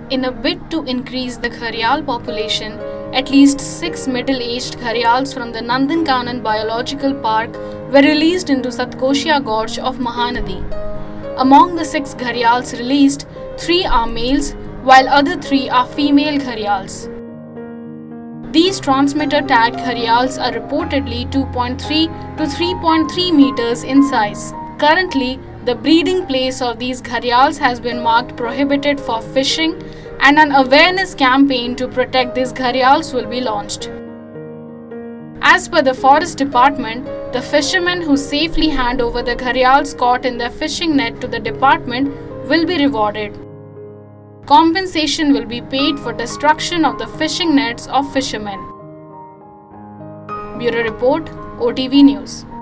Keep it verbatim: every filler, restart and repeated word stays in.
In a bid to increase the gharial population, at least six middle-aged gharials from the Nandankanan Biological Park were released into Satkoshia Gorge of Mahanadi. Among the six gharials released, three are males, while other three are female gharials. These transmitter-tagged gharials are reportedly two point three to three point three meters in size. Currently, the breeding place of these gharials has been marked prohibited for fishing, and an awareness campaign to protect these gharials will be launched. As per the Forest Department, the fishermen who safely hand over the gharials caught in their fishing net to the department will be rewarded. Compensation will be paid for destruction of the fishing nets of fishermen. Bureau Report, O T V News.